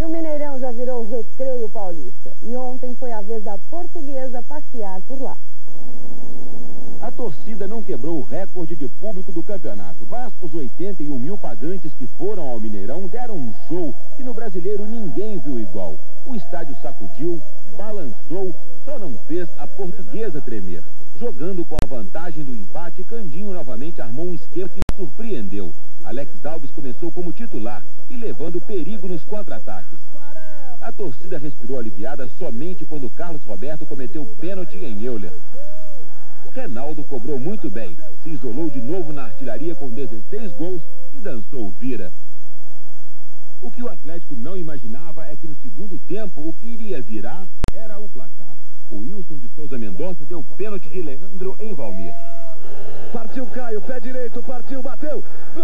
E o Mineirão já virou recreio paulista. E ontem foi a vez da Portuguesa passear por lá. A torcida não quebrou o recorde de público do campeonato, mas os 81 mil pagantes que foram ao Mineirão deram um show que no Brasileiro ninguém viu igual. O estádio sacudiu, balançou, só não fez a Portuguesa tremer. Jogando com a vantagem do empate, Candinho novamente armou um esquema que surpreendeu. Alex Alves começou como titular e levando perigo nos contra-ataques. A torcida respirou aliviada somente quando Carlos Roberto cometeu pênalti em Euler. Renaldo cobrou muito bem, se isolou de novo na artilharia com 16 gols e dançou vira. O que o Atlético não imaginava é que no segundo tempo o que iria virar era o placar. O Wilson de Souza Mendonça deu pênalti de Leandro em Valmir. Partiu Caio, pé direito, partiu, bateu. Gol!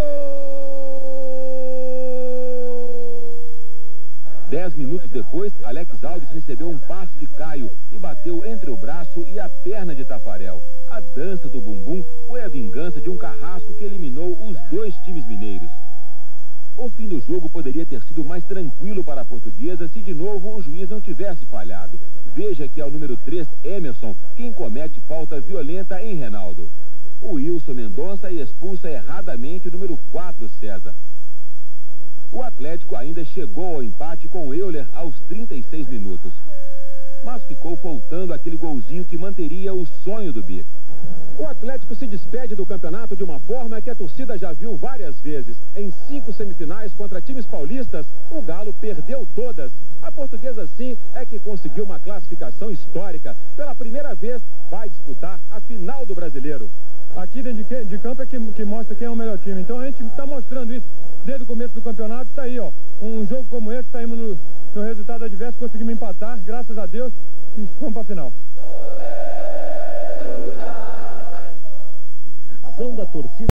10 minutos depois, Alex Alves recebeu um passe de Caio e bateu entre o braço e a perna de Tafarel. A dança do bumbum foi a vingança de um carrasco que eliminou os dois times mineiros. O fim do jogo poderia ter sido mais tranquilo para a Portuguesa se de novo o juiz não tivesse falhado. Veja que é o número 3, Emerson, quem comete falta violenta em Renaldo. O Wilson Mendonça expulsa erradamente o número 4, César. O Atlético ainda chegou ao empate com o Euler aos 36 minutos. Mas ficou faltando aquele golzinho que manteria o sonho do Bi. O Atlético se despede do campeonato de uma forma que a torcida já viu várias vezes. Em 5 semifinais contra times paulistas, o Galo perdeu todas. A Portuguesa, sim, é que conseguiu uma classificação histórica. Pela primeira vez, vai disputar a final do Brasileiro. Aqui dentro de campo é que mostra quem é o melhor time. Então a gente está mostrando isso desde o começo do campeonato. Está aí, ó. Um jogo como esse, saímos no resultado adverso, conseguimos empatar, graças a Deus, e vamos para a final. Ação da torcida.